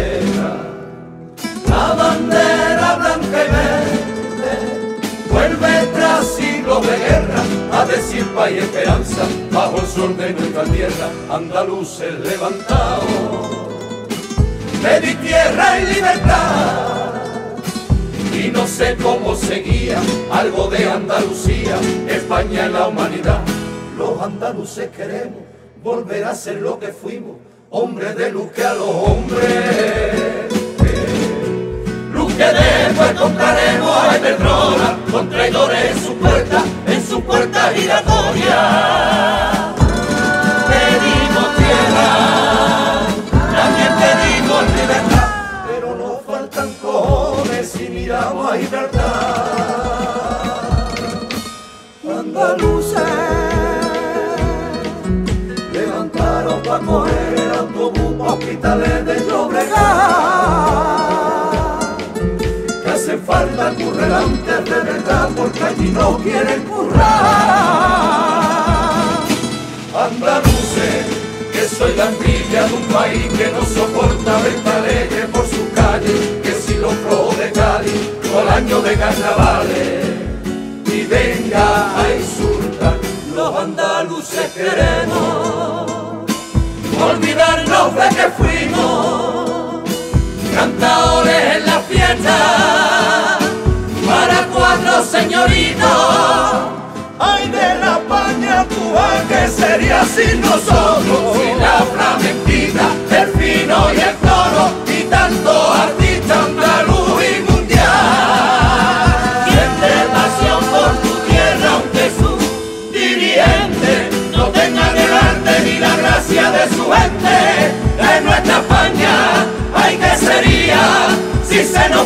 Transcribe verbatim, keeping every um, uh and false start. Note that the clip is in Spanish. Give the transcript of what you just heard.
bandera, la bandera blanca y verde, vuelve tras siglos de guerra a decir paz y esperanza bajo el sol de nuestra tierra. Andaluces levantados, de mi tierra y libertad, y no sé cómo seguía algo de Andalucía, España en la humanidad. Los andaluces queremos volver a ser lo que fuimos, hombres de luz que a los hombres, luz que después compraremos a Iberdrola, con traidores en su puerta, en su puerta giratoria. Pedimos tierra, también pedimos libertad, pero nos faltan cojones si miramos a Gibraltar. Andaluces levantaron pa' coger el autobús pa' Hospitales de Llobregat, que hacen falta currelantes de verdad porque allí no quieren currar. Andaluces, que soy la envidia de un país que no soporta venta alegre por sus calles, que si los flojos de Cádiz todo el año de carnavales y venga a insultar. Los andaluces queremos olvidarnos de que fuimos cantadores en la fiesta para cuatro señoritos. Ay, de la España actual, ¿qué sería sin nosotros? Sin la flamenquita, el fino y el toro y tantos artistas andaluz y mundial. Siente pasión por tu tierra aunque su dirigente no tenga ni el arte ni la gracia de su gente. En nuestra España, ay, ¿qué sería si se nos